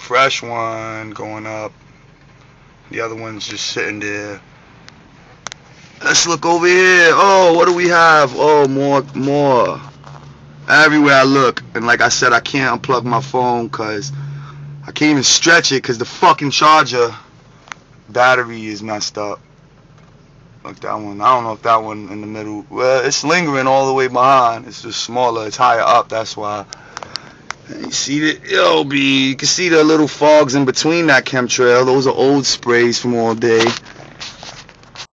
fresh one going up. The other one's just sitting there. Let's look over here. Oh, what do we have? Oh, more. Everywhere I look. And like I said, I can't unplug my phone because I can't even stretch it because the fucking charger battery is messed up. Like that one. I don't know if that one in the middle. Well, it's lingering all the way behind. It's just smaller. It's higher up. That's why. And you see you can see the little fogs in between that chemtrail. Those are old sprays from all day.